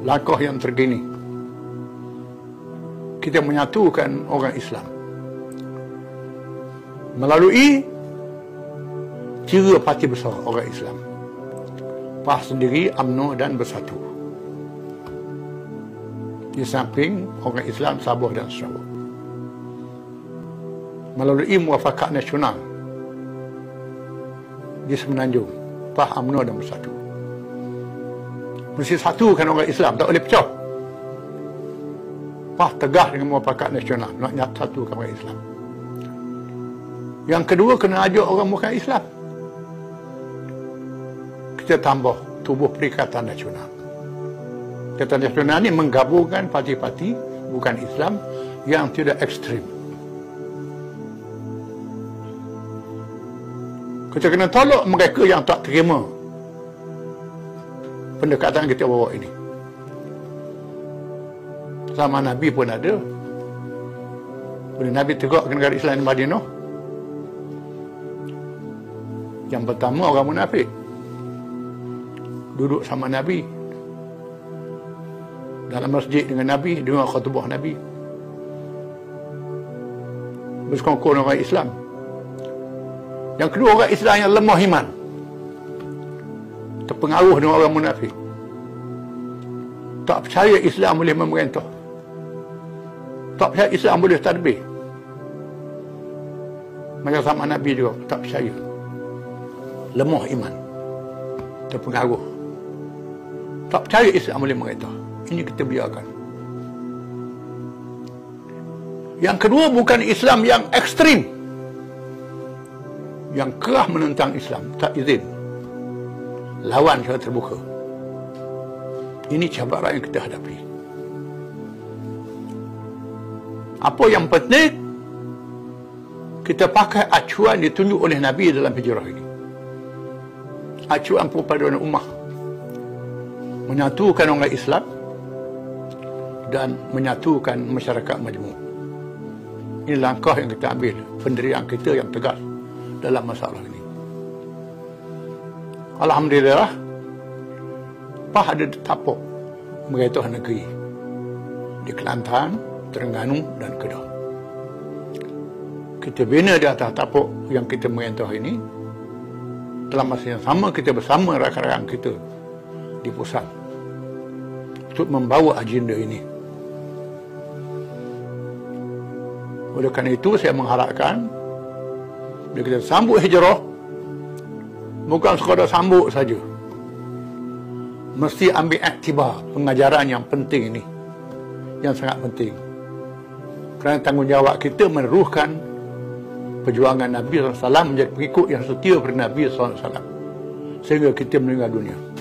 langkah yang terkini. Kita menyatukan orang Islam melalui ciri parti besar orang Islam. PAS sendiri, UMNO dan Bersatu. Di samping orang Islam Sabah dan Sarawak. Melalui muafakat nasional di Semenanjung, PAS, UMNO dan Bersatu. Mesti satukan orang Islam, tak boleh pecah. PAS tegas dengan muafakat nasional, nak satukan orang Islam. Yang kedua, kena ajak orang bukan Islam. Kita tambah tubuh Perikatan Nasional. Perikatan Nasional ini menggabungkan parti-parti bukan Islam yang tidak ekstrim. Kita kena tolak mereka yang tak terima pendekatan kita bawa ini. Zaman Nabi pun ada. Bila Nabi tegak ke negara Islam di Madinah, yang pertama orang munafik duduk sama Nabi dalam masjid dengan Nabi, dengar khutbah Nabi, bersekongkol dengan orang Islam. Yang kedua, orang Islam yang lemah iman, terpengaruh dengan orang munafik, tak percaya Islam boleh memerintah, tak percaya Islam boleh tadbir. Macam sama Nabi juga tak percaya, lemah iman, terpengaruh, tak percaya Islam boleh merintah. Ini kita biarkan. Yang kedua, bukan Islam yang ekstrim, yang kerah menentang Islam, tak izin, lawan secara terbuka. Ini cabaran yang kita hadapi. Apa yang penting, kita pakai acuan ditunjuk oleh Nabi dalam hijrah ini. Acuan persaudaraan ummah, menyatukan orang Islam dan menyatukan masyarakat majmuk. Ini langkah yang kita ambil, pendirian kita yang tegas dalam masalah ini. Alhamdulillah, PAS ada tapak merintah negeri di Kelantan, Terengganu dan Kedah. Kita bina di atas tapak yang kita merintah ini. Dalam masa yang sama, kita bersama rakan-rakan kita di pusat untuk membawa agenda ini. Oleh kerana itu, saya mengharapkan bila kita sambut hijrah, bukan sekadar sambut saja, mesti ambil iktibar pengajaran yang penting ini, yang sangat penting. Kerana tanggungjawab kita meneruhkan perjuangan Nabi SAW menjadi pengikut yang setia pada Nabi SAW sehingga kita meninggal dunia.